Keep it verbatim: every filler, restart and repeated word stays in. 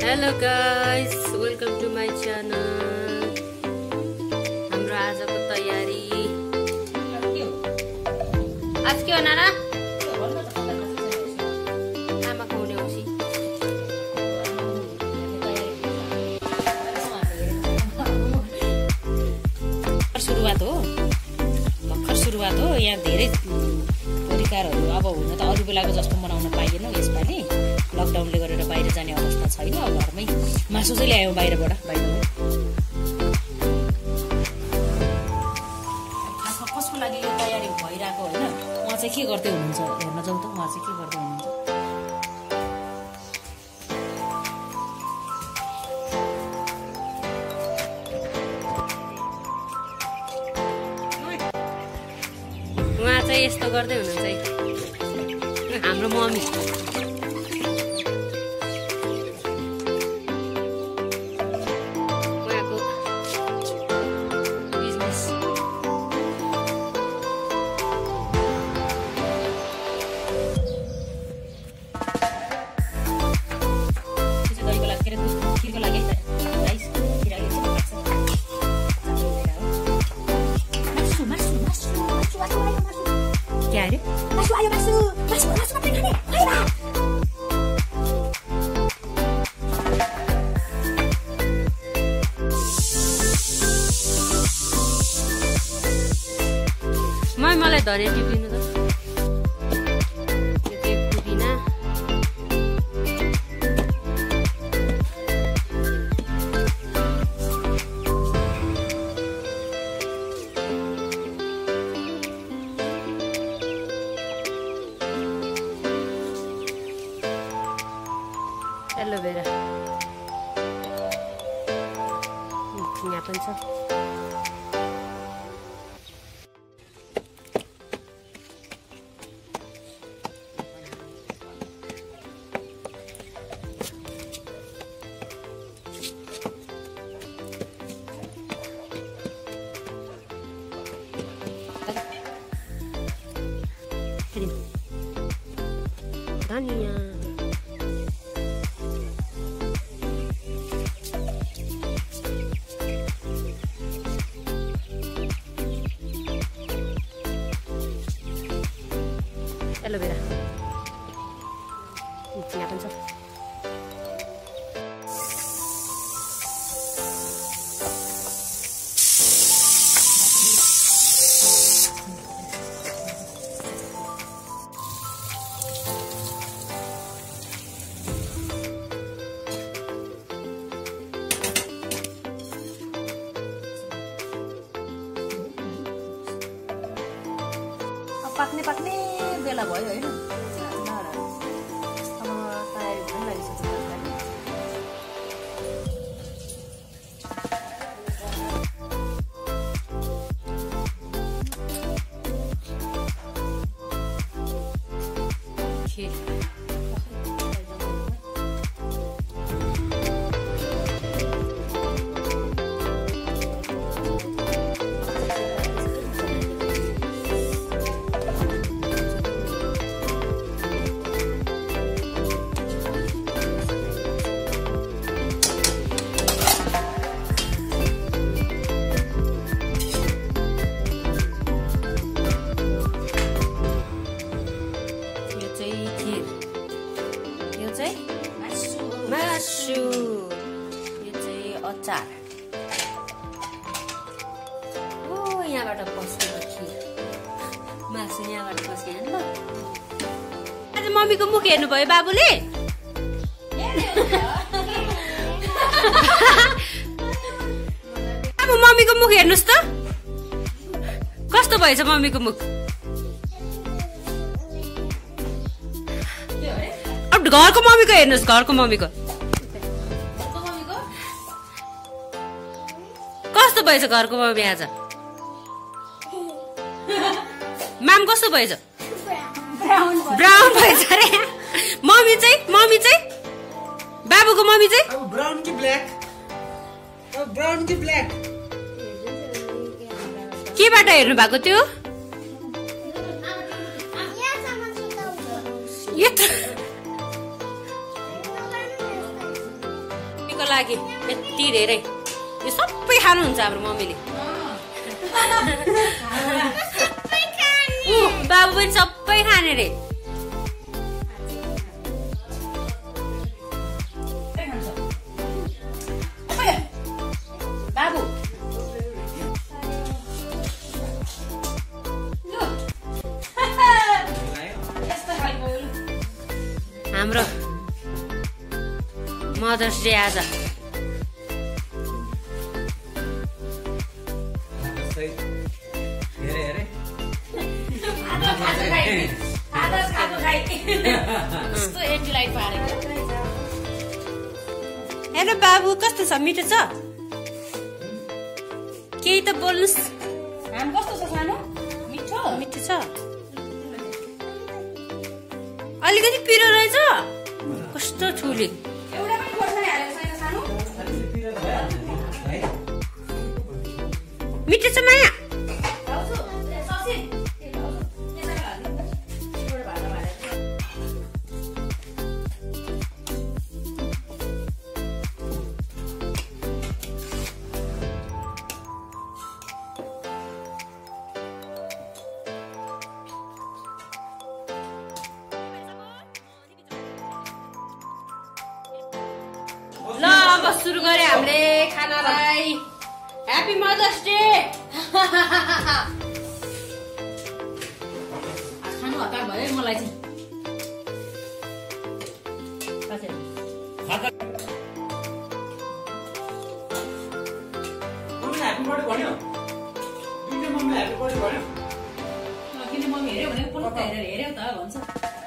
Hello guys, welcome to my channel. हाम्रो आजको तयारी आज के हो नाना? आमा खुवाउने औसी सुरुवात हो भर्खर सुरुवात हो। यहाँ धेरै परिकारहरू अब हुन त अरू बेलाको जस्तो बनाउन पाइएन। यसपालि लकडाउनले गरेर बाहिर जाने अवस्था छैन। घरमै मासु चाहिँ ल्यायौँ बाहिरबाट। बाहिर खासमा कसको लागि यो तयारी भइरहेको होइन, उहाँ चाहिँ के गर्दै हुनुहुन्छ हेर्न जाउँ त। उहाँ चाहिँ के गर्दै हुनुहुन्छ? उहाँ चाहिँ यस्तो गर्दै हुनुहुन्छ हाम्रो मम्मी। क्या अरे? मासु आयो, मासु मासु मासु मात्रै खाने आइबा। म मलाई धरे टिपिनु त। यो चाहिँ पुदिना, एलोभेरा यहाँ पनि छ। धनिया एलोभेरा यहाँ पनि छ। पाक्ने पाक्ने बेला भयो होइन। अब तयारी हुन लागिसक्यो। मासु यो चाहिँ अचार। ओ यहाँबाट पस्केको खिर मासु यहाँबाट पस्के ल। आज मम्मीको मुख हेर्नुभयो बाबुले? अब मम्मीको मुख हेर्नुहोस् त कस्तो भएछ मम्मीको मुख। अब घरको मम्मीको हेर्नुहोस्, घरको मम्मीको कस्तो भएछ? घरको मम्मी आज माम कस्तो भएछ? ब्राउन भएछ अरे। मम्मी चाहिँ मम्मी चाहिँ बाबुको मम्मी चाहिँ ब्राउन कि ब्ल्याक? ब्राउन कि ब्ल्याक? केबाट हेर्नु भएको त्यो? मदर्सको लागि यति धेरै यो सबै खानुहुन्छ हाम्रो मम्मीले बाबु पनि सबै खाने रे बाबु हाम्रो मदर्स डे आज हेर बाबु कस्तो छ मिठो छ केही त बोल्नुस् आम कस्तो छ सानो मिठो मिठो छ अलिकति पिरो रहेछ कस्तो ठुली एउटा पनि खोर्सानी हालेको छैन सानो मिठो छ माया ल अब सुरु गरे हामीले खानालाई ह्यापी मदर्स डे खानु हतार भयो मलाई चाहिँ किन मम्मी हेऱ्यो भने पल्ट हेरेर हेऱ्यौ त भन्छ